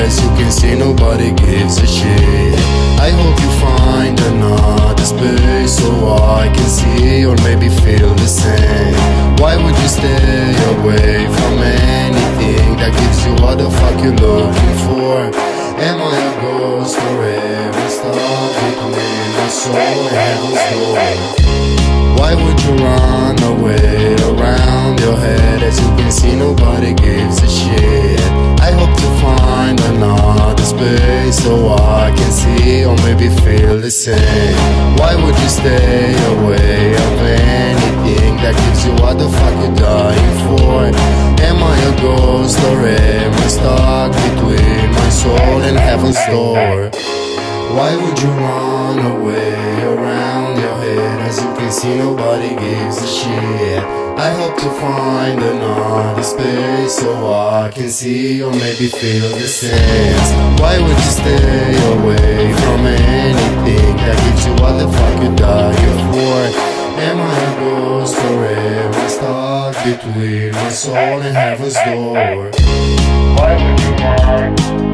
as you can see, nobody gives a shit. I hope you find another space so I can see or maybe feel the same. Why would you stay away from anything that gives you what the fuck you're looking for? Am I a ghost or ever stuck between my soul and heaven's door? Why would you run away around your head? As you can see, nobody gives a shit. I hope to find another space so I can see or maybe feel the same. Why would you stay away of anything that gives you what the fuck you're dying for? Am I a ghost or am I stuck between my soul and heaven's door? Why would you run away around your head? As you can see, nobody gives a shit. I hope to find another space so I can see or maybe feel the sense. Why would you stay away from anything that gives you what the fuck you're dying for? Am I a ghost or am I stuck between my soul and heaven's door? Why would you run